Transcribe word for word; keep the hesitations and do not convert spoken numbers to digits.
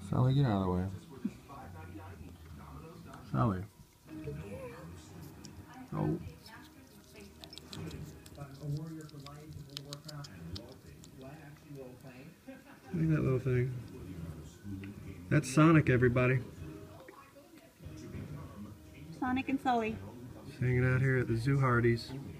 Sally, get out of the way. Sally. Oh. Look at that little thing. That's Sonic, everybody. Sonic and Sully. Just hanging out here at the Zoo Hardies.